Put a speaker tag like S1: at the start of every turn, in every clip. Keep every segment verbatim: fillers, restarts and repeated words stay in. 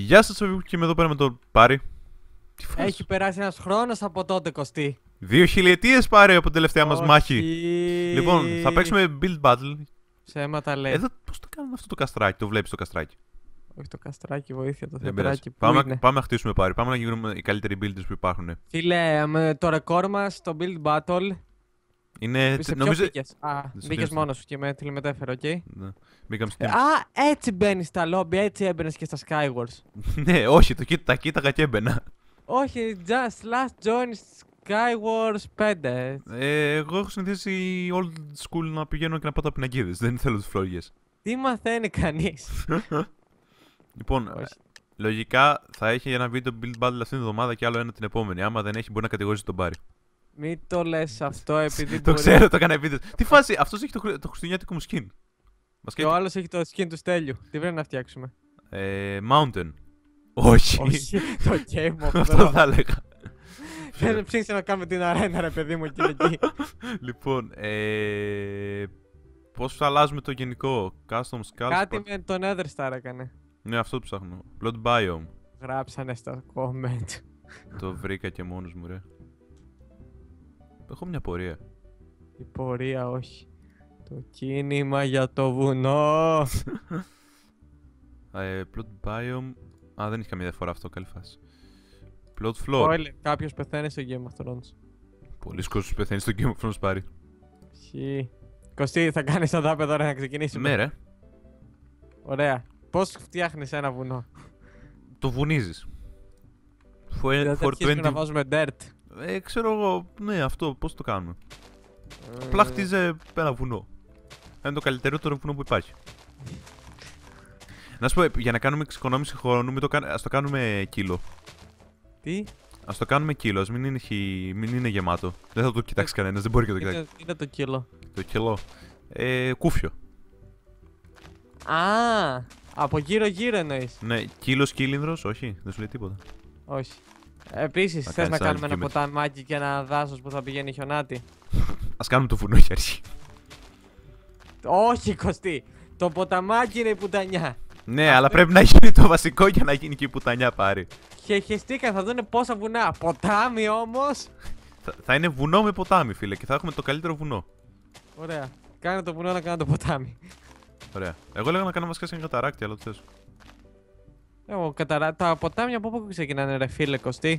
S1: Γεια σας, και είμαι εδώ πέρα με τον Πάρη.
S2: Έχει περάσει ένας χρόνος από τότε, Κωστή.
S1: Δύο χιλιετίες, Πάρη, από την τελευταία μας μάχη. Λοιπόν, θα παίξουμε build battle.
S2: Ψέματα λέει.
S1: Εδώ πώς το κάνουμε αυτό το καστράκι, το βλέπεις το καστράκι?
S2: Όχι το καστράκι, βοήθεια, το
S1: Δεν
S2: θεατράκι που
S1: πάμε,
S2: είναι.
S1: πάμε να χτίσουμε, Πάρη. Πάμε να γίνουμε οι καλύτεροι builders που υπάρχουν.
S2: Φίλε, με το ρεκόρ μας στο build battle.
S1: Είναι.
S2: Σε
S1: Νομίζω.
S2: ποιο μπήκες? Α,
S1: σε
S2: μπήκες
S1: ποιο-
S2: μόνος σου και με τηλεμετέφερε, οκ.
S1: Ναι. Μπήκαμε
S2: Ε,
S1: στην.
S2: Α, έτσι μπαίνεις στα lobby, έτσι έμπαινες και στα Skywars.
S1: Ναι, όχι, το κοίτα, τα κοίταγα και έμπαινα.
S2: Όχι, just last join Skywars πέντε.
S1: Ε, εγώ έχω συνηθίσει old school να πηγαίνω και να πάω τα πινακίδες. Δεν θέλω τις φλόγες.
S2: Τι μαθαίνει κανείς?
S1: Λοιπόν,
S2: Όχι.
S1: λογικά θα έχει ένα βίντεο build battle αυτήν την εβδομάδα και άλλο ένα την επόμενη. Άμα δεν έχει, μπορεί να κατηγορήσει τον Πάρη.
S2: Μην το λες αυτό επειδή
S1: Το
S2: μπορεί.
S1: ξέρω, το έκανα επίτηδες. Τι φάση, αυτός έχει το, χρου- το χριστουγεννιάτικο μου skin. Μας
S2: Και
S1: κάνει-
S2: ο άλλος έχει το skin του Στέλιου. Τι πρέπει να φτιάξουμε?
S1: Ε, mountain. Όχι.
S2: Όχι, το game of
S1: Αυτό
S2: Thrones.
S1: θα έλεγα.
S2: Δεν ψήξε να κάνουμε την αρένα, ρε παιδί μου, εκεί εκεί.
S1: Λοιπόν, ε, πώς θα αλλάζουμε το γενικό. Custom skulls.
S2: Κάτι
S1: part-
S2: με τον Nether Star έκανε.
S1: Ναι, αυτό που ψάχνω. Blood biome.
S2: Γράψανε στα comment.
S1: Το βρήκα και μόνος μου, ρε. Έχω μια πορεία.
S2: Η πορεία όχι. Το κίνημα για το βουνό.
S1: Ε, plot biome. Α, δεν έχει καμία διαφορά αυτό, καλή φάση. Plot floor.
S2: Spoiler, κάποιος πεθαίνει στο Game of Thrones.
S1: Πολλοί κόσμος πεθαίνει στο Game of Thrones, Πάρη.
S2: Χι. Κωστή, θα κάνεις το δάπεδο ρε να ξεκινήσουμε.
S1: Ναι, ρε.
S2: Ωραία. Πώς φτιάχνεις ένα βουνό?
S1: Το βουνίζεις. For,
S2: Δεν θα
S1: for
S2: αρχίσουμε να
S1: twenty...
S2: βάζουμε dirt.
S1: Ε, ξέρω εγώ, ναι, αυτό, πώς το κάνουμε. Απλά χτίζε ένα βουνό. Είναι το καλύτερο βουνό που υπάρχει. Να σου πω, για να κάνουμε εξοικονόμηση χρόνου, μην το κάν... ας το κάνουμε κιλό.
S2: Τι?
S1: Ας το κάνουμε κιλό, ας μην είναι, χι... μην είναι γεμάτο. Δεν θα το κοιτάξει κανένας, δεν μπορεί και να το κοιτάξει.
S2: Είναι, είναι το κιλό.
S1: Το κιλό. Ε, κούφιο.
S2: Α, από γύρω γύρω εννοείς.
S1: Ναι, κύλος κύλινδρος, όχι, δεν σου λέει τίποτα.
S2: Όχι. Επίσης,
S1: Θα
S2: θες να
S1: κάνεις
S2: κάνουμε ένα
S1: argument.
S2: ποταμάκι και ένα δάσος που θα πηγαίνει χιονάτι?
S1: Ας κάνουμε το βουνό για αρχή.
S2: Όχι, Κωστή. Το ποταμάκι είναι η πουτανιά.
S1: Ναι, αλλά πρέπει να γίνει το βασικό για να γίνει και η πουτανιά, Πάρη.
S2: Χεχεστήκα, θα δούνε πόσα βουνά. Ποτάμι όμως.
S1: Θα, θα είναι βουνό με ποτάμι, φίλε, και θα έχουμε το καλύτερο βουνό.
S2: Ωραία. Κάνε το βουνό να κάνω το ποτάμι.
S1: Ωραία. Εγώ έλεγα να κάνω βασικά σε ένα καταράκτη, αλλά το θες.
S2: Εγώ καταρά... Τα ποτάμια από πού ξεκινάνε, ρε φίλε, Κωστή?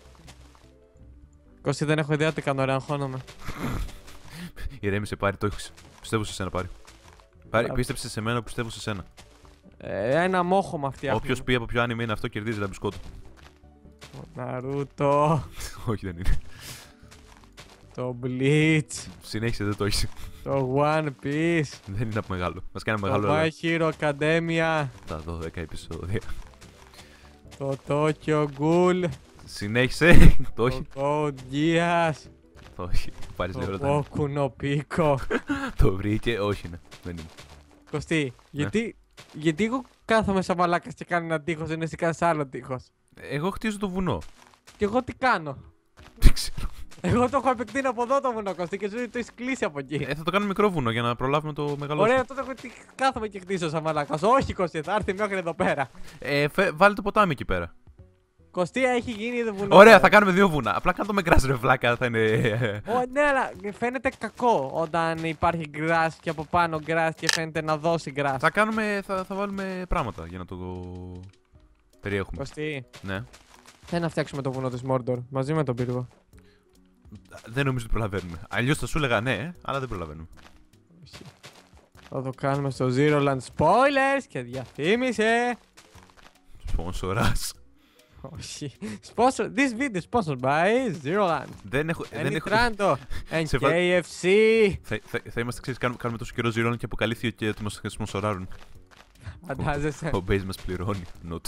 S2: Κωστή, δεν έχω ιδέα τι κάνω, ρε, αγχώνομαι.
S1: Ηρέμησε, Πάρη, το έχεις. Πιστεύω σε σένα, Πάρη. Πάρη,
S2: Μπράβο.
S1: πίστεψε σε μένα, πιστεύω σε σένα.
S2: Ε, ένα μόχωμα φτιάχνω.
S1: Όποιος πει από ποιο άνime είναι αυτό, κερδίζει ένα μπισκότο.
S2: Το Ναρούτο.
S1: Όχι, δεν είναι.
S2: Το Bleach.
S1: Συνέχισε, δεν το έχει.
S2: Το One Piece.
S1: Δεν είναι από μεγάλο. Μας κάνει
S2: Το
S1: μεγάλο.
S2: My
S1: αλλά
S2: Hero Academia.
S1: Τα δώδεκα επεισόδια.
S2: Το Tokyo Ghoul.
S1: Συνέχισε. Το
S2: Το
S1: όχι.
S2: Code Geass.
S1: Το όχι. Πάρεις λίγο
S2: Το
S1: τα.
S2: Boku no Pico.
S1: Το βρήκε. Όχι, ναι. Δεν είναι.
S2: Κωστή, γιατί, γιατί εγώ κάθομαι σαν μαλάκας και κάνω ένα τείχος, ενώ εσύ κάνεις άλλο τείχος?
S1: Εγώ χτίζω το βουνό.
S2: Και εγώ τι κάνω?
S1: Δεν ξέρω.
S2: Εγώ το έχω επεκτείνει από εδώ το βουνό, Κωστή, και ζωή το έχεις κλείσει από εκεί.
S1: Ε, θα το κάνουμε μικρό βουνό για να προλάβουμε το μεγάλο.
S2: Ωραία, τότε εγώ τι- κάθομαι και χτίσω σαν μαλάκας. Όχι, Κωστή, θα έρθει μέχρι εδώ πέρα.
S1: Ε, φε... βάλε το ποτάμι εκεί πέρα.
S2: Κωστή, έχει γίνει το βουνό.
S1: Ωραία, θα κάνουμε δύο βουνά. Απλά κάνε το με γκρας, ρε βλάκα, θα είναι.
S2: Ω, ναι, αλλά φαίνεται κακό όταν υπάρχει grass και από πάνω grass και φαίνεται να δώσει grass.
S1: Θα κάνουμε. Θα, θα βάλουμε πράγματα για να το περιέχουμε.
S2: Κωστή,
S1: Ναι.
S2: θέλω να φτιάξουμε το βουνό της Mordor μαζί με τον πύργο.
S1: Δεν νομίζω ότι προλαβαίνουμε. Αλλιώς θα σου έλεγα ναι, αλλά δεν προλαβαίνουμε.
S2: Όχι. Θα το κάνουμε στο Zero Land Spoilers και διαφήμιση.
S1: Σπονσοράς.
S2: Όχι. Sponsor, this video is sponsored by Zero Land.
S1: Δεν έχω. Δεν έχω...
S2: Entrando and
S1: Σε βα-
S2: κέι εφ σι.
S1: θα, θα, θα είμαστε, ξέρεις, κάνουμε, κάνουμε τόσο καιρό ζηρών και αποκαλύφθηκε ότι μας σπονσοράρουν.
S2: Φαντάζεσαι.
S1: Ο Μπέις μας πληρώνει. Not.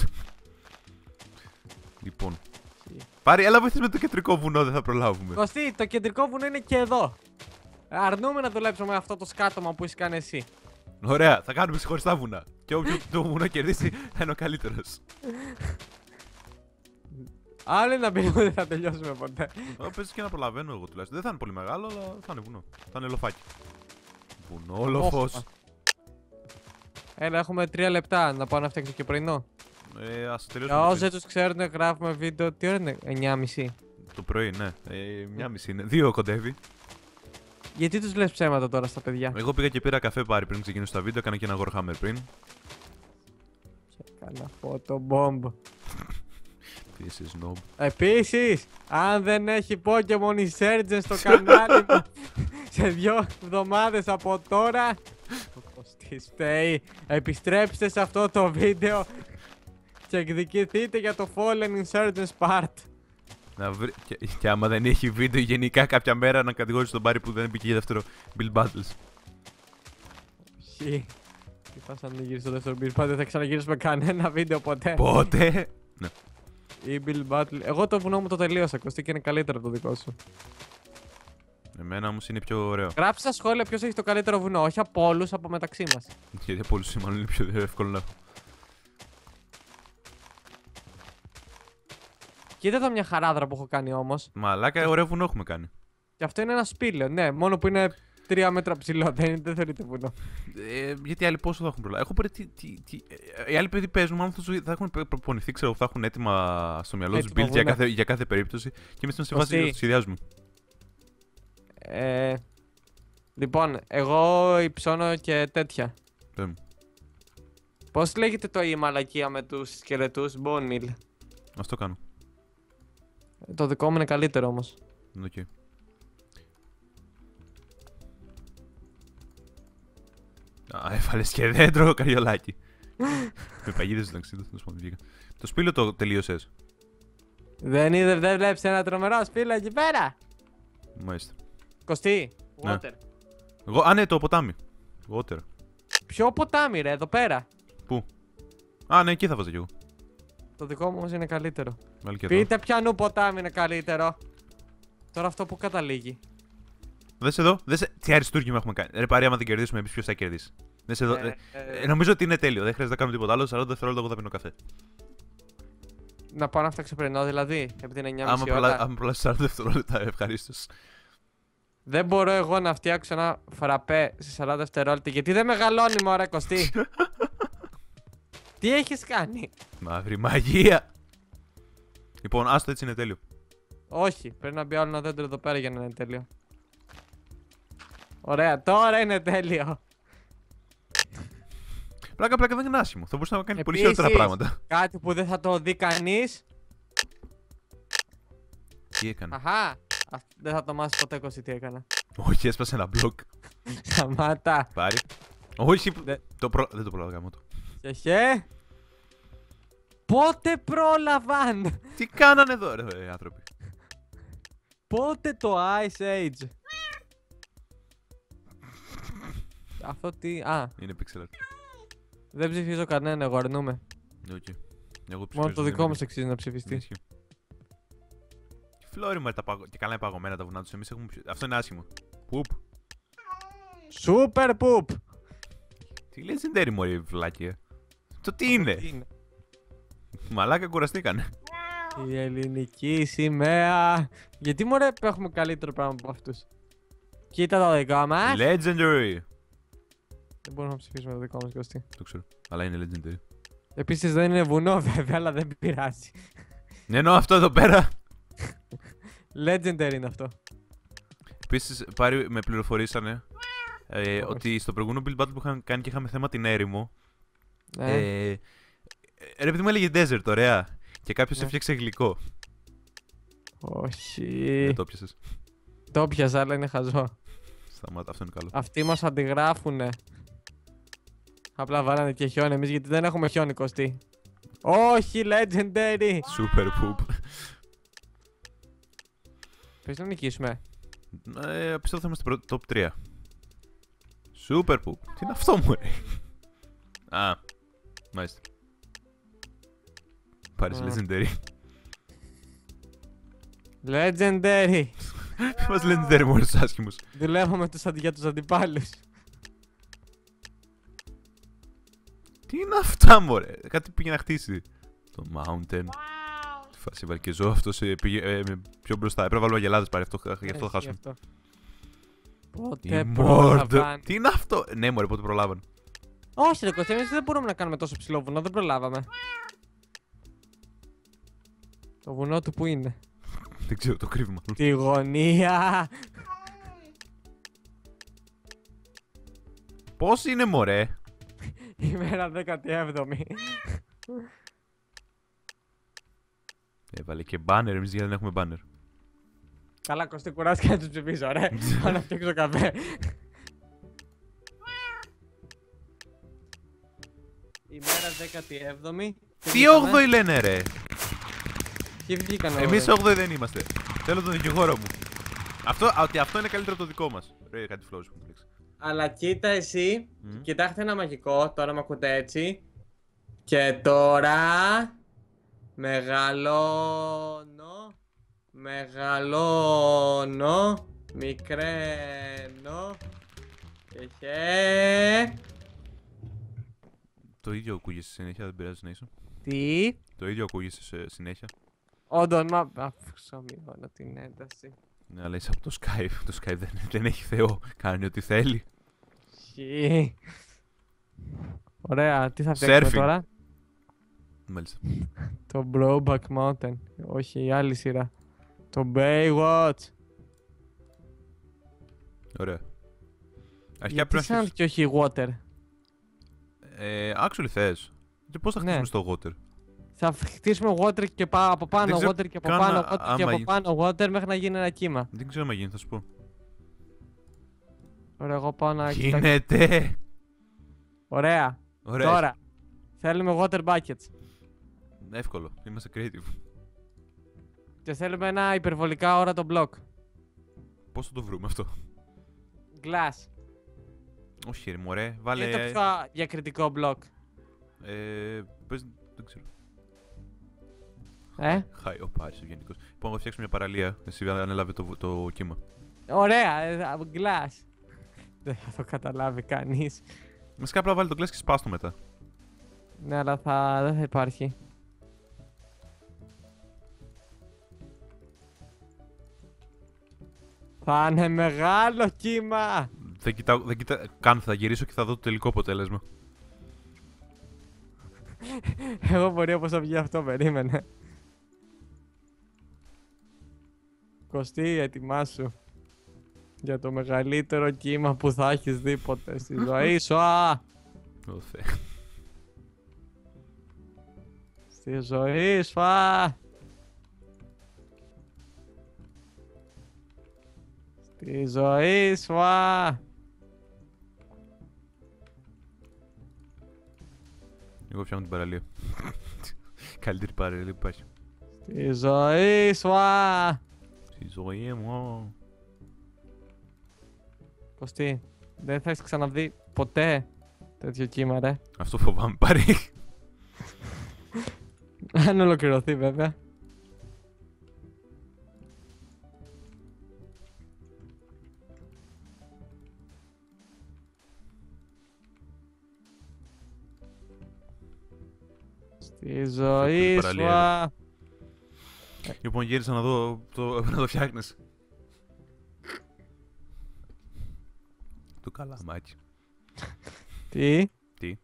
S1: Λοιπόν. Πάρη, έλα βοηθείς με το κεντρικό βουνό, δεν θα προλάβουμε.
S2: Κωστή, το κεντρικό βουνό είναι και εδώ. Αρνούμε να δουλέψουμε με αυτό το σκάτωμα που είσαι κάνει εσύ.
S1: Ωραία, θα κάνουμε ξεχωριστά βουνά. Και όποιο το βουνό κερδίσει θα είναι ο καλύτερος.
S2: Άλλο ένα πύργο δεν θα τελειώσουμε ποτέ.
S1: Ω, πες και να προλαβαίνω εγώ τουλάχιστον. Δεν θα είναι πολύ μεγάλο, αλλά θα είναι βουνό. Θα είναι λοφάκι. Βουνόλοφος.
S2: Έλα, έχουμε τρία λεπτά να πάω να φτιάξω και πρωινό.
S1: Ε, ας
S2: Για
S1: τελειώσουμε.
S2: όσοι τους ξέρουν, γράφουμε βίντεο. Τι ώρα είναι, εννιά και μισή.
S1: Το πρωί, ναι. Ε, μια μισή είναι. Δύο κοντεύει.
S2: Γιατί τους λες ψέματα τώρα στα παιδιά?
S1: Εγώ πήγα και πήρα καφέ πάρει πριν ξεκινήσω τα βίντεο. Έκανα και ένα Warhammer πριν.
S2: Και έκανα photobomb.
S1: Επίσης, snob.
S2: Επίσης, αν δεν έχει Pokemon Insurgent στο κανάλι μου σε δύο εβδομάδες από τώρα, ο Κωστής φταίει. Επιστρέψτε σε αυτό το βίντεο και εκδικηθείτε για το Fallen Insurgents Part.
S1: Να βρει... και, και άμα δεν έχει βίντεο γενικά κάποια μέρα να κατηγορήσει τον Πάρη που δεν μπήκε για δεύτερο Build Battles.
S2: Χι. Τι πας αν δεν γυρίσει το δεύτερο Build Battle, δεν θα ξαναγυρίσουμε κανένα βίντεο ποτέ.
S1: Πότε! Ναι.
S2: Ή Build Battle. Εγώ το βουνό μου το τελείωσα, Κωστή, και είναι καλύτερο από το δικό σου.
S1: Εμένα όμως είναι πιο ωραίο.
S2: Γράψτε στα σχόλια ποιος έχει το καλύτερο βουνό, όχι από όλους, από μεταξύ μας.
S1: Γιατί από όλους μάλλον είναι πιο εύκολο να έχω.
S2: Κοίτα εδώ μια χαράδρα που έχω κάνει όμως.
S1: Μαλάκα, ωραίο βουνό έχουμε κάνει.
S2: Και αυτό είναι ένα σπήλαιο, ναι, μόνο που είναι τρία μέτρα ψηλό, δεν, δεν θεωρείται βουνό.
S1: Ε, γιατί οι άλλοι πόσο θα έχουν προλάβει. Έχω πάρει. Τι, τι, τι, ε, οι άλλοι παιδί παίζουν, μάλλον θα, θα έχουν προπονηθεί, ξέρω, θα έχουν έτοιμα στο μυαλό του build για κάθε, για κάθε περίπτωση. Και εμείς είμαστε σε φάση να το σχεδιάζουμε.
S2: Ε, λοιπόν, εγώ υψώνω και τέτοια.
S1: Πες μου.
S2: Πώς λέγεται το η μαλακία με τους σκελετούς, bone meal?
S1: Ας το κάνω.
S2: Το δικό μου είναι καλύτερο όμως.
S1: Οκ. Okay. Α, έβαλες και δέντρο, καριολάκι. Με παγίδες στο ταξίδι, θα σου βγήκα. Το σπήλαιο το τελείωσες?
S2: Δεν είδε, δεν βλέπεις ένα τρομερό σπήλαιο εκεί πέρα?
S1: Μάλιστα.
S2: Κωστή,
S1: Ναι.
S2: water.
S1: Εγώ, α, ναι, το ποτάμι. Water.
S2: Ποιο ποτάμι ρε, εδώ πέρα?
S1: Πού? Α, ναι, εκεί θα βάζω κι εγώ.
S2: Το δικό μου όμως είναι καλύτερο.
S1: Βάλει και εδώ.
S2: Πείτε ποιανού ποτάμι είναι καλύτερο. Τώρα αυτό που καταλήγει.
S1: Δες εδώ, δες τι αριστούργημα έχουμε κάνει. Ρε παρέα, άμα δεν κερδίσουμε, εμείς ποιος θα κερδίσει. Δες εδώ.
S2: Ε,
S1: Ε,
S2: ε,
S1: νομίζω ότι είναι τέλειο, δεν χρειάζεται να κάνουμε τίποτα άλλο. σαράντα δευτερόλεπτα εγώ θα πίνω καφέ.
S2: Να πάω να φτιάξω πρωινό δηλαδή, επειδή είναι εννιά και
S1: Άμα,
S2: μισή
S1: προλα...
S2: ώρα.
S1: άμα προλάβεις σαράντα δευτερόλεπτα, ευχαρίστως.
S2: Δεν μπορώ εγώ να φτιάξω ένα φραπέ σε σαράντα δευτερόλεπτα, γιατί δεν μεγαλώνει μωρέ Κωστή. Τι έχεις κάνει?
S1: Μαύρη μαγεία. Λοιπόν, άστο, έτσι είναι τέλειο.
S2: Όχι, πρέπει να μπει άλλο ένα δέντρο εδώ πέρα για να είναι τέλειο. Ωραία, τώρα είναι τέλειο.
S1: Πλάκα, πλάκα δεν είναι άσχημο. Θα μπορούσε να κάνει πολύ
S2: Επίσης,
S1: χειρότερα πράγματα.
S2: κάτι που δεν θα το δει κανείς.
S1: Τι έκανε?
S2: Αχα, αυ- δεν θα το μάθεις ποτέ Κωστή τι έκανα.
S1: Όχι, έσπασε ένα μπλοκ.
S2: Σταμάτα.
S1: Πάρει. Όχι,
S2: Δε-
S1: το προ... δεν το πρόλαβα γάμο του.
S2: Χεχέ. Πότε πρόλαβαν?
S1: Τι κάνανε εδώ, ρε, ρε άνθρωποι.
S2: Πότε το Ice Age? Αυτό τι... Α,
S1: Είναι pixel art.
S2: δεν ψηφίζω κανένα, εγώ αρνούμαι.
S1: Okay. Εγώ
S2: Μόνο το
S1: ψηφίζω,
S2: δικό
S1: δεν
S2: μου αξίζει να ψηφιστεί.
S1: ισχύει. Φλόρι μου, τα παγω... και καλά είναι παγωμένα τα βουνά τους. Εμείς έχουμε... πιο- Αυτό είναι άσχημο. Πουπ.
S2: Super poop!
S1: Τι legendary μωρή βλάκια. Το τι είναι.
S2: Τι είναι?
S1: Μαλάκα κουραστήκανε.
S2: Η ελληνική σημαία. Γιατί μωρέ που έχουμε καλύτερο πράγμα από αυτούς? Κοίτα το δικό μας.
S1: Legendary.
S2: Δεν μπορούμε να ψηφίσουμε το δικό μας Κωστή.
S1: Το ξέρω. Αλλά είναι legendary.
S2: Επίσης δεν είναι βουνό βέβαια, αλλά δεν πειράζει.
S1: Ναι, εννοώ αυτό εδώ πέρα.
S2: Legendary είναι αυτό.
S1: Επίσης, πάρει με πληροφορήσανε ε,
S2: Όχι.
S1: ότι στο προηγούμενο build battle που είχαν κάνει και είχαμε θέμα την έρημο.
S2: Ναι.
S1: Ε, ε, ρε παιδί μου έλεγε desert, ωραία. Και κάποιος
S2: Ναι.
S1: έφτιαξε γλυκό.
S2: Όχι.
S1: Δεν το πιάσες.
S2: Το πιάσα, αλλά είναι χαζό.
S1: Σταμάτα, αυτό είναι καλό.
S2: Αυτοί μας αντιγράφουνε. Απλά βάλανε και χιόνι εμείς γιατί δεν έχουμε χιόνι Κωστή. Όχι, legendary!
S1: Super poop.
S2: Πες να νικήσουμε.
S1: Ε, πιστεύω θα είμαστε πρώτο top τρία. Super poop. Τι είναι αυτό μου, ρε. Α, μάλιστα. Πάρεις
S2: Α.
S1: legendary.
S2: Legendary!
S1: Μας legendary μόνο τους άσχημους.
S2: Δουλεύω με τους, αντι- για τους αντιπάλους.
S1: Τι είναι αυτά, μωρέ. Κάτι πήγε να χτίσει. Το mountain. Τι φάση βάλει και ζώο αυτός ε, πήγε ε, με πιο μπροστά. Έπρεπε να βάλουμε αγελάδες πάρει αυτό, γι' αυτό θα
S2: Έχει
S1: χάσουμε.
S2: αυτό. Πότε
S1: Η Mordor.
S2: πρόλαβαν.
S1: Τι είναι αυτό. Ναι, μωρέ, πότε προλάβαν.
S2: Όχι ρε Κωστή, εμείς δεν μπορούμε να κάνουμε τόσο ψηλό βουνό, δεν προλάβαμε. Το βουνό του που είναι?
S1: Δεν ξέρω, το κρύβει μάλλον.
S2: Τη γωνία.
S1: Πώς είναι μωρέ?
S2: Ημέρα δέκατη έβδομη.
S1: Έβαλε και μπάνερ, εμείς γιατί δεν έχουμε μπάνερ.
S2: Καλά, Κωστή, κουράστηκα να τους ψηφίσω, ρε. Πάω να φτιάξω καφέ. Ημέρα δέκατη έβδομη.
S1: Τι όγδοη λένε ρε?
S2: Ποιοι βγήκαν
S1: Εμείς όγδοη δεν είμαστε. Θέλω τον δικηγόρο μου. Αυτό, ότι αυτό είναι καλύτερο από το δικό μας. Ρε, κάτι φλόγες που μου λέξει.
S2: Αλλά κοίτα εσύ,
S1: Mm.
S2: κοιτάξτε ένα μαγικό, τώρα με ακούτε έτσι. Και τώρα μεγαλώνω, μεγαλώνω, μικραίνω και χε...
S1: Το ίδιο ακούγεσαι συνέχεια, δεν πειράζει να είσαι.
S2: Τι?
S1: Το ίδιο ακούγεσαι σε συνέχεια.
S2: Όντων, μα... Αφού μειώνω την ένταση.
S1: Ναι, αλλά είσαι από το Skype. Το Skype δεν, δεν έχει Θεό. Κάνει ό,τι θέλει.
S2: Χι. Ωραία, τι θα φτιάξουμε
S1: Surfing.
S2: τώρα?
S1: Μάλιστα.
S2: Το Brokeback Mountain. Όχι, η άλλη σειρά. Το Baywatch.
S1: Ωραία. Αρχικά
S2: Γιατί
S1: πρέπει να
S2: σαν και όχι water?
S1: Ε, actually θες. Και πώς θα
S2: Ναι.
S1: χτίσουμε στο water?
S2: Θα χτίσουμε water και πά, από πάνω
S1: Δεν ξέρω
S2: water και από
S1: καν
S2: πάνω
S1: α-
S2: water και
S1: άμα
S2: από
S1: γίνει.
S2: πάνω water μέχρι να γίνει ένα κύμα.
S1: Δεν ξέρω αν γίνει, θα σου πω.
S2: Ωραία, εγώ πάω να κοιτάξω.
S1: Γίνεται!
S2: Ωραία.
S1: Ωραία.
S2: Τώρα θέλουμε water buckets.
S1: Εύκολο. Είμαστε creative.
S2: Και θέλουμε ένα υπερβολικά όρατο block.
S1: Πώς θα το βρούμε αυτό?
S2: Glass.
S1: Όχι ρε μωρέ. Βάλε...
S2: Είναι το πιο διακριτικό block.
S1: Ε, πες... Δεν ξέρω.
S2: Ε?
S1: Χάι, ο Πάρης ο γενικός. Λοιπόν, θα φτιάξουμε μια παραλία. Εσύ ανέλαβε το, το κύμα.
S2: Ωραία, ε, glass. Δεν θα το καταλάβει κανείς.
S1: Μεσικά απλά βάλει το glass και σπάστο μετά.
S2: Ναι, αλλά θα... δεν θα υπάρχει. Θα είναι μεγάλο κύμα.
S1: Δεν κοιτάω, δεν κοιτά... Καν θα γυρίσω και θα δω το τελικό αποτέλεσμα.
S2: Εγώ μπορεί όπως θα βγει αυτό, περίμενε. Κωστή, ετοιμάσου. Για το μεγαλύτερο κύμα που θα έχεις δει ποτέ στη ζωή σου. Α!
S1: Ω Θεέ.
S2: Στη ζωή σου, α! Στη ζωή σου, α!
S1: Εγώ φτιάχνω την παραλία. Καλύτερη παραλία που υπάρχει.
S2: Στη ζωή σου, α!
S1: Στη ζωή μου.
S2: Κωστή, δεν θα έχεις ξαναδεί ποτέ τέτοιο κύμα, ρε.
S1: Αυτό φοβάμαι πάρει.
S2: Αν ολοκληρωθεί, βέβαια. Στη ζωή σου,
S1: παραλία,
S2: α!
S1: Λοιπόν, γύρισα να δω το, να το φτιάχνεις. Το καλαμάκι.
S2: Τι?
S1: Τι?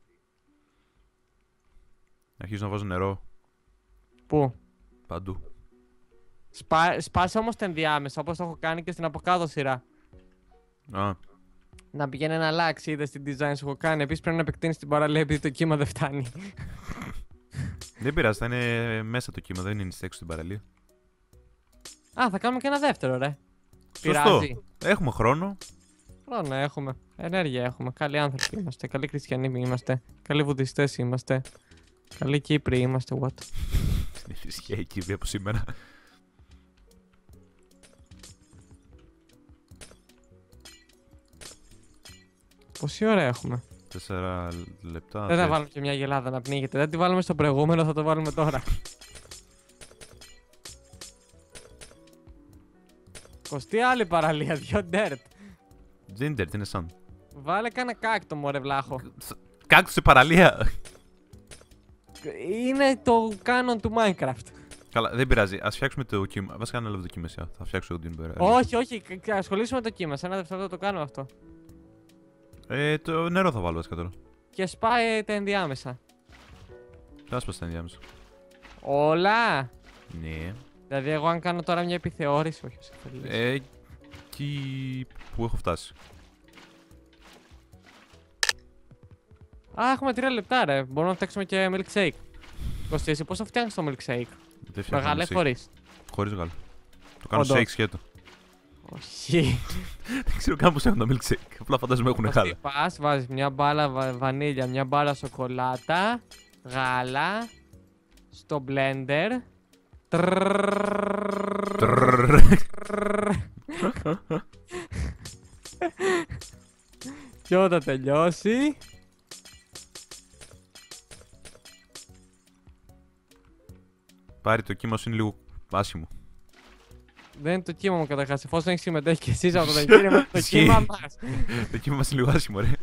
S1: Αρχίζω να βάζω νερό
S2: Πού?
S1: παντού.
S2: Σπά... Σπάσε όμως τα ενδιάμεσα, όπως το έχω κάνει και στην από κάτω σειρά.
S1: Α,
S2: Να πηγαίνει ένα αλλάξει, είδες την design σου έχω κάνει. Επίσης πρέπει να επεκτείνεις την παραλία επειδή το κύμα δεν φτάνει.
S1: δεν πειράζει, θα είναι μέσα το κύμα, δεν είναι στη έξω στην παραλία.
S2: Α, θα κάνουμε και ένα δεύτερο, ρε.
S1: Σωστό.
S2: Πειράζει.
S1: Έχουμε χρόνο.
S2: Χρόνο έχουμε. Ενέργεια έχουμε. Καλοί άνθρωποι είμαστε. Καλοί χριστιανοί είμαστε. Καλοί βουδιστές είμαστε. Καλοί Κύπροι είμαστε. What?
S1: Δεν ισχύει η Κύπρη από σήμερα.
S2: Πόση ώρα έχουμε?
S1: Τέσσερα λεπτά.
S2: Δεν θα
S1: θες.
S2: βάλουμε και μια γελάδα να πνίγεται. Δεν τη βάλουμε στο προηγούμενο, θα το βάλουμε τώρα. Κωστή άλλη παραλία, δυο dirt.
S1: Δεν είναι dirt, είναι sun.
S2: Βάλε κάνα κάκτο, μωρέ βλάχο.
S1: Κάκτο σε παραλία.
S2: Είναι το κάνον του Minecraft.
S1: Καλά, δεν πειράζει. Α φτιάξουμε το κύμα. Βασικά να λέω το κύμα εσύ. Θα φτιάξω εγώ την παραλία.
S2: Όχι, όχι, ασχολήσουμε με το κύμα. Σε ένα δευτερόλεπτο το κάνουμε αυτό.
S1: Ε, το νερό θα βάλω βασικά τώρα.
S2: Και σπάει τα ενδιάμεσα.
S1: Θα σπάσει τα ενδιάμεσα.
S2: Όλα.
S1: Ναι.
S2: Δηλαδή, εγώ αν κάνω τώρα μια επιθεώρηση. Όχι, σε
S1: Ε, εκεί που έχω φτάσει.
S2: Α, έχουμε τρία λεπτά, ρε. Μπορούμε να φτιάξουμε και milkshake. Κωστή, εσύ πώς θα φτιάχνεις το milkshake? Με γάλα ή χωρίς?
S1: Χωρίς γάλα. Το κάνω
S2: Όντως.
S1: shake σκέτο.
S2: Όχι.
S1: Δεν ξέρω καν πώς έχουν το milkshake. Απλά φαντάζομαι έχουν γάλα.
S2: Πας, βάζεις μια μπάλα βα... βανίλια, μια μπάλα σοκολάτα, γάλα, στο blender. Και όταν τελειώσει...
S1: Πάρει, το κύμα σου είναι λίγο άσχημο.
S2: Δεν είναι το κύμα μου καταρχάς, εφόσον έχει συμμετέχει και εσείς από το εγχείρημα, το κύμα μας.
S1: Το κύμα μας είναι λίγο άσχημο, ρε.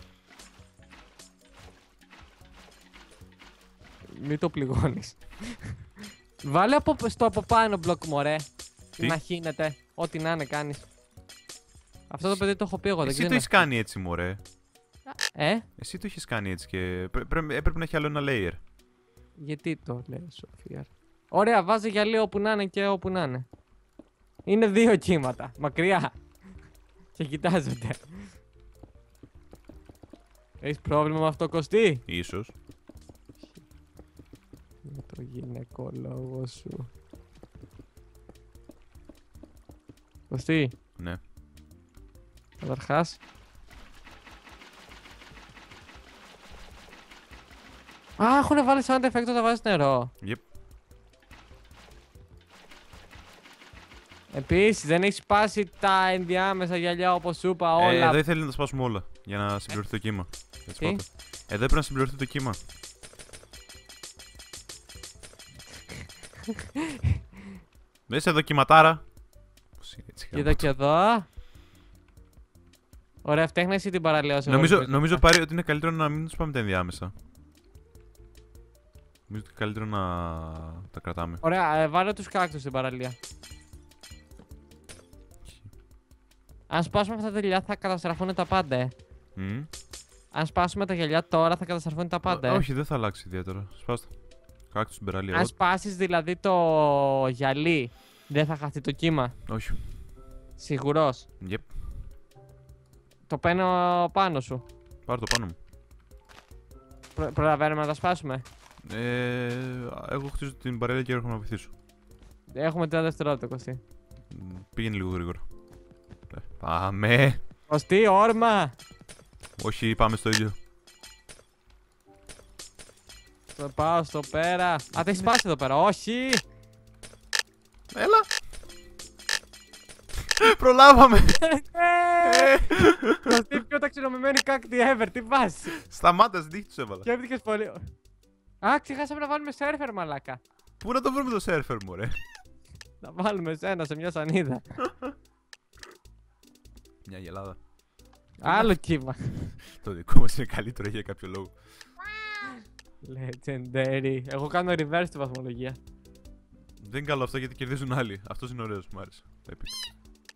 S2: Μην το πληγώνεις. Βάλε από, στο από πάνω μπλοκ, μωρέ.
S1: Τι?
S2: Να χύνεται. Ό,τι να είναι κάνεις. Αυτό το παιδί το έχω πει εγώ, δεν
S1: Εσύ
S2: ξέρω.
S1: το έχεις κάνει έτσι, μωρέ.
S2: Ε,
S1: Εσύ το έχεις κάνει έτσι και πρέ- πρέ- έπρεπε να έχει άλλο ένα layer.
S2: γιατί το λέει Σοφία? Ωραία, βάζει γυαλί όπου να είναι και όπου να είναι. Είναι δύο κύματα, μακριά. Και κοιτάζονται. Έχεις πρόβλημα με αυτό, Κωστή?
S1: Ίσως.
S2: Με το γυναικολόγο σου. Κωστή,
S1: Ναι.
S2: καταρχάς. Α, έχουνε βάλει sound effect όταν βάζεις νερό.
S1: Yep.
S2: Επίσης, δεν έχει σπάσει τα ενδιάμεσα γυαλιά όπως σου είπα
S1: Ε,
S2: όλα.
S1: εδώ ήθελε να τα σπάσουμε όλα για να συμπληρωθεί το κύμα. Έτσι
S2: Τι?
S1: πάτε. Εδώ έπρεπε να συμπληρωθεί το κύμα. Μέσα εδώ κυματάρα. Πώς είναι έτσι,
S2: Κοίτα και εδώ. Ωραία, φτιάχνε εσύ την παραλία όσο
S1: Νομίζω,
S2: μπορείς.
S1: νομίζω πάρει ότι είναι καλύτερο να μην τους πάμε τα ενδιάμεσα. Νομίζω ότι είναι καλύτερο να τα κρατάμε.
S2: Ωραία, ε, βάλε τους κάκτους στην παραλία. Αν σπάσουμε αυτά τα γυαλιά θα καταστραφούν τα πάντα. ε.
S1: Mm.
S2: Αν σπάσουμε τα γυαλιά τώρα θα καταστραφούν τα πάντα.
S1: Ω-
S2: ε.
S1: όχι, δεν θα αλλάξει ιδιαίτερα. Σπάστα. Κάκτους στην παραλία.
S2: Αν
S1: Ό-
S2: σπάσεις δηλαδή το γυαλί, δεν θα χαθεί το κύμα.
S1: Όχι.
S2: Σίγουρος.
S1: Yep.
S2: Το παίρνω πάνω σου.
S1: Πάρ' το πάνω μου.
S2: Προ- προλαβαίνουμε να τα σπάσουμε.
S1: Ε, εγώ χτίζω την παραλία και έρχομαι να βοηθήσω.
S2: Έχουμε τριάντα δευτερόλεπτα, Κωστή.
S1: Μ, Πήγαινε λίγο γρήγορα. Ε, Πάμε.
S2: Κωστή, όρμα!
S1: Όχι, πάμε στο ίδιο.
S2: Το πάω στο πέρα. Α, τα έχει σπάσει εδώ πέρα. Όχι!
S1: Έλα. Προλάβαμε.
S2: Ε, Κωστή, πιο ταξινομημένη κάκτη ever. Τι πας!
S1: Σταμάτα, στην τύχη τους έβαλα.
S2: Σκέφτηκες πολύ. Α, ξεχάσαμε να βάλουμε σέρφερ, μαλάκα.
S1: Πού να το βρούμε το σέρφερ μου, ρε.
S2: Να βάλουμε σένα σε μια σανίδα.
S1: Μια γελάδα.
S2: Άλλο κύμα.
S1: Το δικό μας είναι καλύτερο για κάποιο λόγο.
S2: Legendary. Εγώ κάνω reverse στη βαθμολογία.
S1: Δεν είναι καλό αυτό γιατί κερδίζουν άλλοι. Αυτός είναι ωραίος, μου άρεσε. Epic.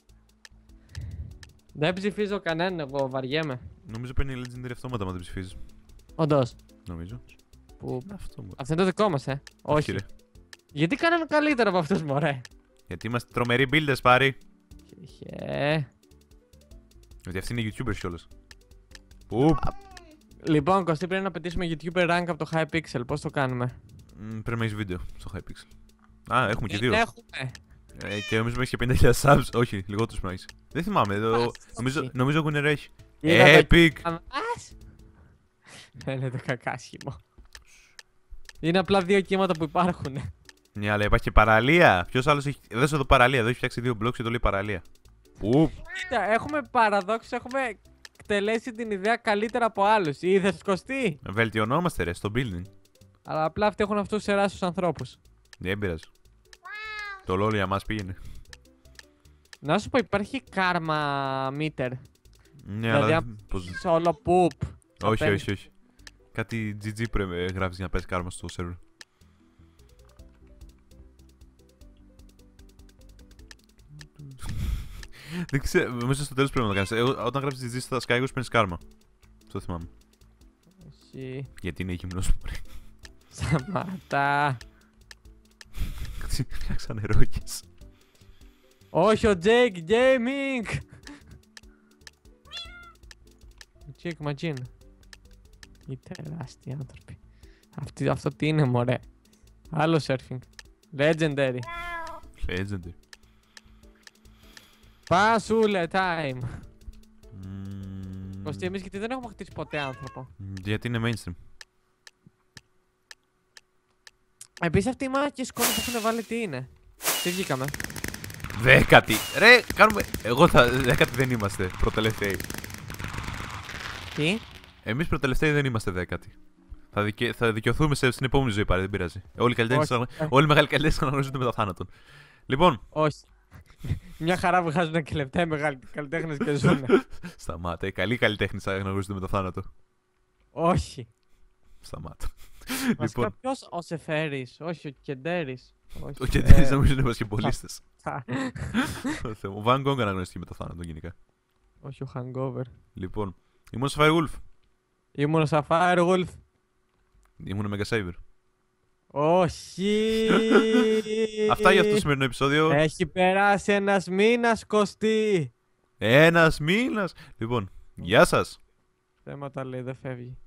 S2: Δεν ψηφίζω κανέναν, εγώ βαριέμαι.
S1: Νομίζω παίρνει legendary αυτόματα μα δεν ψηφίζεις.
S2: Όντως.
S1: Νομίζω.
S2: Που...
S1: Είναι αυτό μου.
S2: Αυτό είναι το δικό μας, ε. Όχι.
S1: ρε.
S2: Γιατί κάνανε καλύτερα από αυτούς, μωρέ.
S1: Γιατί είμαστε τρομεροί builders, πάρει.
S2: Χε.
S1: Γιατί αυτοί είναι YouTubers κιόλας. Πού.
S2: Λοιπόν, Κωστή, πρέπει να πετύσουμε YouTuber rank από το Hypixel. Πώς το κάνουμε?
S1: Μ, Πρέπει να έχεις βίντεο στο Hypixel. Α, έχουμε και
S2: Δεν
S1: δύο.
S2: έχουμε.
S1: Ε, και νομίζω να έχεις και πενήντα χιλιάδες subs. Όχι, λιγότερους πρέπει να έχεις. Δεν θυμάμαι. το- Νομίζω, νομίζω ο Gunner έχει.
S2: Είδα το-
S1: Epic!
S2: Ας. Δεν είναι το κακάσχημο. Είναι απλά δύο κύματα που υπάρχουν.
S1: Ναι, αλλά υπάρχει και παραλία. Ποιος άλλος έχει. Δες εδώ παραλία. Εδώ έχει φτιάξει δύο blocks και το λέει παραλία. Πού.
S2: Κοίτα, έχουμε παραδόξως, έχουμε εκτελέσει την ιδέα καλύτερα από άλλους. Είδες, Κωστή.
S1: Βελτιωνόμαστε, ρε, στο building.
S2: Αλλά απλά αυτοί έχουν αυτούς τους εράσους ανθρώπους.
S1: Δεν πειράζει. Το LOL για μας πήγαινε.
S2: Να σου πω, υπάρχει karma meter.
S1: Ναι,
S2: Δηλαδή,
S1: αλλά.
S2: αν
S1: Πώς...
S2: σε όλο poop. θα
S1: Όχι,
S2: παίρνεις.
S1: όχι, όχι. Κάτι τζι τζι πρέπει να γράφεις για να παίρνεις κάρμα στο server. Δεν ξέρω, μέσα στο τέλος πρέπει να το κάνεις. Εγώ, όταν γράψεις τζι τζι στα Skywars παίρνεις κάρμα. Αυτό θυμάμαι.
S2: Όχι.
S1: Γιατί είναι γυμνός μου.
S2: Σταματά.
S1: Φτιάξανε ρόκες.
S2: Όχι ο Jake Gaming! Ο Jake Magin. Οι τεράστιοι άνθρωποι. Αυτή, αυτό τι είναι μωρέ. Άλλο surfing. Legendary.
S1: Legendary.
S2: Πάσουλε time.
S1: Mm.
S2: Κωστή, εμείς γιατί δεν έχουμε χτίσει ποτέ άνθρωπο.
S1: Γιατί είναι mainstream.
S2: Επίσης αυτοί οι μάχες σκόνοι που έχουν βάλει τι είναι. Τι βγήκαμε.
S1: Δέκατη. Ρε, κάνουμε. Εγώ θα. Δέκατη δεν είμαστε. Προτελευταίοι.
S2: Τι.
S1: Εμείς προτελευταίοι δεν είμαστε δέκατοι. Θα, δικαι... θα δικαιωθούμε σε... στην επόμενη ζωή πάλι, δεν πειράζει. Όλοι οι καλλιτέχνες, όλοι οι μεγάλοι καλλιτέχνες αναγνωρίζονται με τα θάνατον. Λοιπόν.
S2: Όχι. Μια χαρά βγάζουν και λεπτά οι μεγάλοι καλλιτέχνες και ζουν.
S1: Σταμάτα. Οι καλοί καλλιτέχνες αναγνωρίζονται με το θάνατο.
S2: Όχι.
S1: Σταμάτα.
S2: Βασικά λοιπόν. Ποιος ο Σεφέρης, όχι ο Κεντέρης.
S1: Ο Κεντέρης νομίζω είναι μπασκετμπολίστας. Ο Van Gogh αναγνωρίστηκε με το θάνατο γενικά.
S2: Όχι ο Hangover.
S1: Λοιπόν, ήμουν ο Sapphire Wolf.
S2: Ήμουν ο Sapphire Wolf.
S1: Ήμουν ο Mega Saber.
S2: Όχι.
S1: Αυτά για αυτό το σημερινό επεισόδιο.
S2: Έχει περάσει ένας μήνας, Κωστή.
S1: Ένας μήνας. Λοιπόν, γεια σας.
S2: Θέματα λέει, δεν φεύγει.